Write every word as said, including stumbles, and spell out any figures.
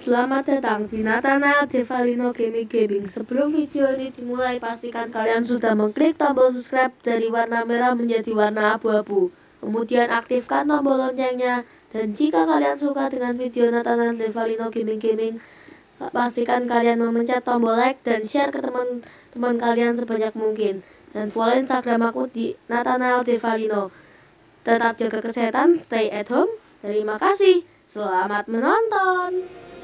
Selamat datang di Nathanael Devalinno Gaming Gaming. Sebelum video ini dimulai, pastikan kalian sudah mengklik tombol subscribe dari warna merah menjadi warna abu-abu. Kemudian aktifkan tombol loncengnya. Dan jika kalian suka dengan video Nathanael Devalinno Gaming Gaming, pastikan kalian memencet tombol like dan share ke teman-teman kalian sebanyak mungkin. Dan follow Instagram aku di Nathanael Devalinno. Tetap jaga kesehatan, stay at home. Terima kasih. Selamat menonton.